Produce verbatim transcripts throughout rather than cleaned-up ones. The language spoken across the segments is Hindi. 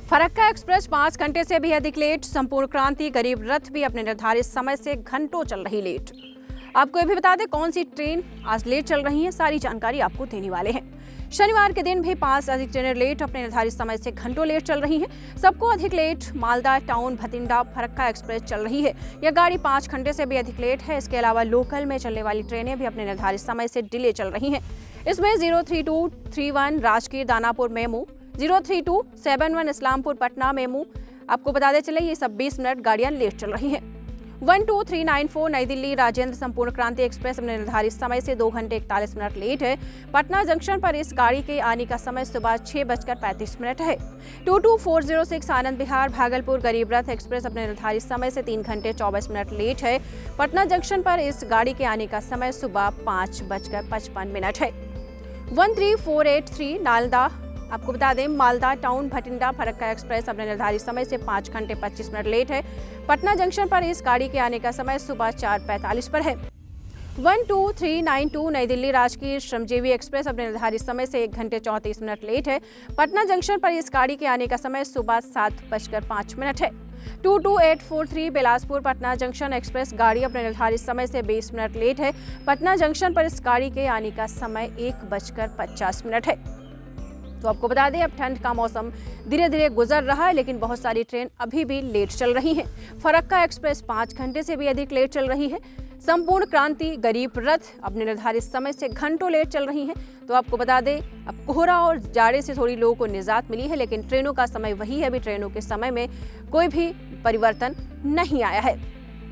फरक्का एक्सप्रेस पाँच घंटे से भी अधिक लेट। संपूर्ण क्रांति गरीब रथ भी अपने निर्धारित समय से घंटों चल रही लेट। आपको ये भी बता दें कौन सी ट्रेन आज लेट चल रही है, सारी जानकारी आपको देने वाले हैं। शनिवार के दिन भी पांच अधिक ट्रेनें लेट अपने निर्धारित समय से घंटों लेट चल रही हैं। सबको अधिक late Malda town Bathinda Farakka express चल रही है। यह गाड़ी पाँच घंटे से भी अधिक लेट है। इसके अलावा लोकल में चलने वाली ट्रेनें भी अपने निर्धारित समय से डिले चल रही हैं। इसमें zero three two three one Rajgir Danapur MEMU, zero three two seven one Islampur Patna MEMU. आपको बताते चले ये सब बीस मिनट गाड़ियां लेट चल रही हैं। One two three nine four Nai Delhi Rajendra संपूर्ण क्रांति एक्सप्रेस अपने निर्धारित समय से दो घंटे इकतालीस मिनट लेट है। पटना जंक्शन पर इस गाड़ी के आने का समय सुबह छह बजकर पैंतीस मिनट है। Two two four zero six Anand Vihar Bhagalpur Garib Rath express अपने निर्धारित समय से तीन घंटे चौबीस मिनट लेट है। पटना जंक्शन पर इस गाड़ी के आने का समय सुबह पाँच बजकर पचपन मिनट है। One three four eight three Nalanda आपको बता दें मालदा टाउन भटिंडा फरक्का एक्सप्रेस अपने निर्धारित समय से पाँच घंटे पच्चीस मिनट लेट है। पटना जंक्शन पर इस गाड़ी के आने का समय सुबह चार पैंतालीस पर है। One two three nine two Nai Delhi Rajgir श्रमजीवी एक्सप्रेस अपने निर्धारित समय से एक घंटे चौंतीस मिनट लेट है। पटना जंक्शन पर इस गाड़ी के आने का समय सुबह सात बजकर पाँच मिनट है। Two two eight four three Bilaspur Patna junction express गाड़ी अपने निर्धारित समय से बीस मिनट लेट है। पटना जंक्शन पर इस गाड़ी के आने का समय एक बजकर पचास मिनट है। तो आपको बता दें अब ठंड का मौसम धीरे धीरे गुजर रहा है, लेकिन बहुत सारी ट्रेन अभी भी लेट चल रही हैं। फरक्का एक्सप्रेस पाँच घंटे से भी अधिक लेट चल रही है। संपूर्ण क्रांति गरीब रथ अपने निर्धारित समय से घंटों लेट चल रही हैं। तो आपको बता दें अब कोहरा और जाड़े से थोड़ी लोगों को निजात मिली है, लेकिन ट्रेनों का समय वही है। अभी ट्रेनों के समय में कोई भी परिवर्तन नहीं आया है।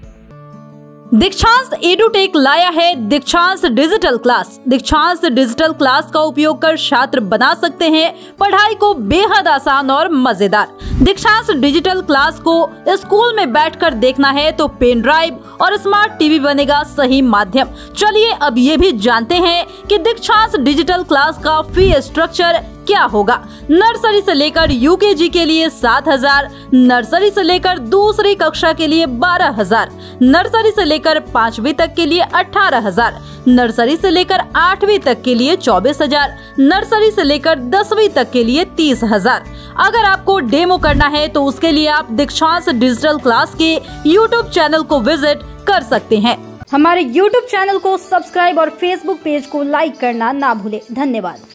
दीक्षांत एडुटेक लाया है Dikshant digital class. Dikshant digital class का उपयोग कर छात्र बना सकते हैं पढ़ाई को बेहद आसान और मजेदार। दीक्षांत डिजिटल क्लास को स्कूल में बैठकर देखना है तो पेन ड्राइव और स्मार्ट टीवी बनेगा सही माध्यम। चलिए अब ये भी जानते हैं कि दीक्षांत डिजिटल क्लास का फी स्ट्रक्चर क्या होगा। नर्सरी से लेकर यूकेजी के लिए सात हजार, नर्सरी से लेकर दूसरी कक्षा के लिए बारह हजार, नर्सरी से लेकर पांचवी तक के लिए अठारह हजार, नर्सरी से लेकर आठवीं तक के लिए चौबीस हजार, नर्सरी से लेकर दसवीं तक के लिए तीस हजार। अगर आपको डेमो करना है तो उसके लिए आप दीक्षांत डिजिटल क्लास के यूट्यूब चैनल को विजिट कर सकते हैं। हमारे यूट्यूब चैनल को सब्सक्राइब और फेसबुक पेज को लाइक करना ना भूले। धन्यवाद।